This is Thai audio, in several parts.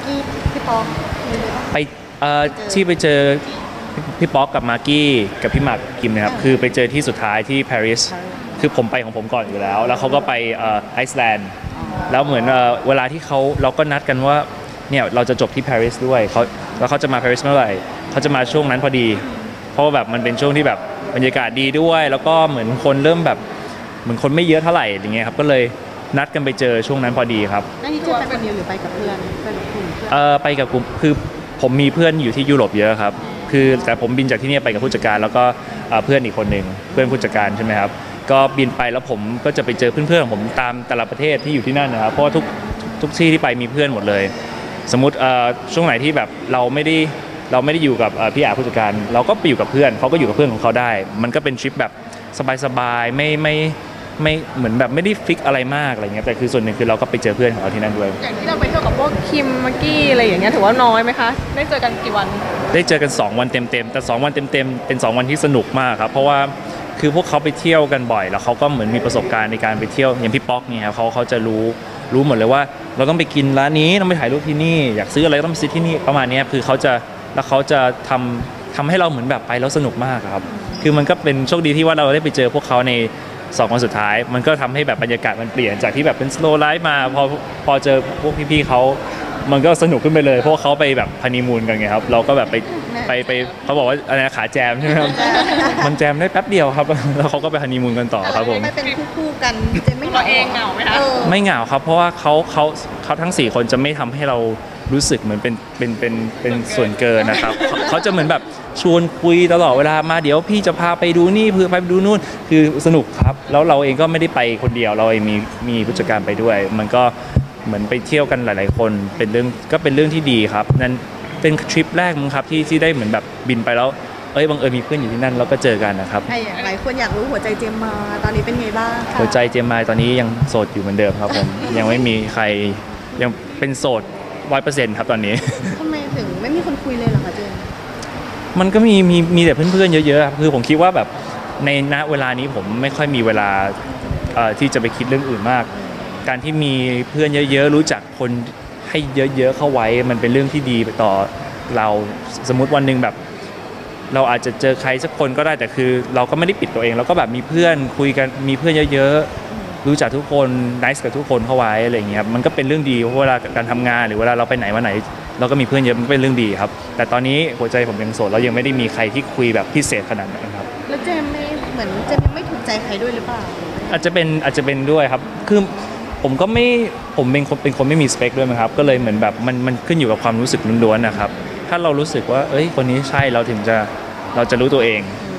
กี้พี่ป๊อกไปที่ไปเจอพี่ป๊อกกับมากกี้กับพี่หมากคิมนะครับคือไปเจอที่สุดท้ายที่ปารีสคือผมไปของผมก่อนอยู่แล้วแล้วเขาก็ไปไอซ์แลนด์แล้วเหมือนเวลาที่เราก็นัดกันว่าเนี่ยเราจะจบที่ปารีสด้วยแล้วเขาจะมาปารีสเมื่อไหร่เขาจะมาช่วงนั้นพอดีเพราะว่าแบบมันเป็นช่วงที่แบบบรรยากาศดีด้วยแล้วก็เหมือนคนเริ่มแบบเหมือนคนไม่เยอะเท่าไหร่อย่างเงี้ยครับก็เลยนัดกันไปเจอช่วงนั้นพอดีครับนั่นนี่จะไปคนเดียวหรือไปกับเพื่อนกลุ่มไปกับกลุ่มคือผมมีเพื่อนอยู่ที่ยุโรปเยอะครับคือแต่ผมบินจากที่นี่ไปกับผู้จัดการแล้วก็เพื่อนอีกคนหนึ่งเพื่อนผู้จัดการใช่ไหมครับก็บินไปแล้วผมก็จะไปเจอเพื่อนๆของผมตามแต่ละประเทศที่อยู่ที่นั่นนะครับเพราะว่าทุกที่ที่ไปมีเพื่อนหมดเลยสมมติช่วงไหนที่แบบเราไม่ได้อยู่กับพี่อาผู้จัดการเราก็ไปอยู่กับเพื่อนเขาก็อยู่กับเพื่อนของเขาได้มันก็เป็นทริปแบบสบายๆไม่เหมือนแบบไม่ได้ฟิกอะไรมากอะไรเงี้ยแต่คือส่วนหนึ่งคือเราก็ไปเจอเพื่อนของเราที่นั่นด้วยอย่างที่เราไปเที่ยวกับพวกคิมมากกี้อะไรอย่างเงี้ยถือว่าน้อยไหมคะได้เจอกันกี่วันได้เจอกัน2วันเต็มๆแต่2วันเต็มๆเป็น2วันที่สนุกมากครับเพราะว่าคือพวกเขาไปเที่ยวกันบ่อยแล้วเขาก็เหมือนมีประสบการณ์ในการไปเที่ยวอย่างพี่ป๊อกเนี่ยครับเขาจะรู้หมดเลยว่าเราต้องไปกินร้านนี้ต้องไปถ่ายรูปที่นี่อยากซื้ออะไรต้องไปซื้อที่นี่ประมาณนี้คือเขาจะทำให้เราเหมือนแบบไปแล้วสนุกมากครับคือมันก็เป็นโชคดีที่ว่าเราได้ไปเจอพวกเขาใน2วันสุดท้ายมันก็ทำให้แบบบรรยากาศมันเปลี่ยนจากที่แบบเป็น slow life มาพอเจอพวกพี่ๆเขามันก็สนุกขึ้นไปเลยเพราะเขาไปแบบฮันนีมูนกันไงครับเราก็แบบไปเขาบอกว่าอะไรขาแจมใช่ไหมครับมันแจมได้แป๊บเดียวครับแล้วเขาก็ไปฮันนีมูนกันต่อครับผมไม่เป็นคู่กันเจมไม่เหงาเองเหงาไหมคะไม่เหงาครับเพราะว่าเขาทั้ง4คนจะไม่ทำให้เรารู้สึกเหมือนเป็นส่วนเกินนะครับเขาจะเหมือนแบบชวนคุยตลอดเวลามาเดี๋ยวพี่จะพาไปดูนี่เพื่อไปดูนู่นคือสนุกครับแล้วเราเองก็ไม่ได้ไปคนเดียวเราเองมีผู้จัดการไปด้วยมันก็เหมือนไปเที่ยวกันหลายๆคนเป็นเรื่องที่ดีครับนั่นเป็นทริปแรกมั้งครับที่ได้เหมือนแบบบินไปแล้วบังเอิญมีเพื่อนอยู่ที่นั่นแล้วก็เจอกันนะครับหลายคนอยากรู้หัวใจเจมมาตอนนี้เป็นไงบ้างหัวใจเจมมาตอนนี้ยังโสดอยู่เหมือนเดิมครับผมยังไม่มีใครยังเป็นโสด100%ครับตอนนี้ทำไมถึงไม่มีคนคุยเลยเหรอคะเจมมันก็มีแต่เพื่อนๆเยอะๆคือผมคิดว่าแบบในณเวลานี้ผมไม่ค่อยมีเวลาที่จะไปคิดเรื่องอื่นมากการที่มีเพื่อนเยอะๆรู้จักคนให้เยอะๆเข้าไว้มันเป็นเรื่องที่ดีต่อเราสมมุติวันนึงแบบเราอาจจะเจอใครสักคนก็ได้แต่คือเราก็ไม่ได้ปิดตัวเองเราก็แบบมีเพื่อนคุยกันมีเพื่อนเยอะๆรู้จักทุกคนniceกับทุกคนเข้าไว้อะไรอย่างเงี้ยครับมันก็เป็นเรื่องดีเพราะเวลาการทำงานหรือเวลาเราไปไหนมาไหนเราก็มีเพื่อนเยอะมันเป็นเรื่องดีครับแต่ตอนนี้หัวใจผมยังโสดเรายังไม่ได้มีใครที่คุยแบบพิเศษขนาดนั้นครับแล้วเจมไม่เหมือนเจมยังไม่ถูกใจใครด้วยหรือเปล่าอาจจะเป็นด้วยครับคือผมเป็นคนไม่มีสเปคด้วยมั้งครับก็เลยเหมือนแบบมันขึ้นอยู่กับความรู้สึกล้วนๆนะครับถ้าเรารู้สึกว่าคนนี้ใช่เราจะรู้ตัวเอง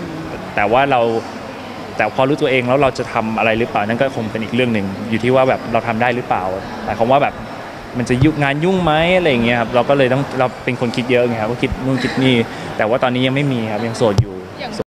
แต่พอรู้ตัวเองแล้วเราจะทำอะไรหรือเปล่านั่นก็คงเป็นอีกเรื่องหนึ่งอยู่ที่ว่าแบบเราทำได้หรือเปล่าแต่คำว่าแบบมันจะงานยุ่งไหมอะไรอย่างเงี้ยครับเราก็เลยเราเป็นคนคิดเยอะไงครับก็คิดนู่นคิดนี่แต่ว่าตอนนี้ยังไม่มีครับยังโสดอยู่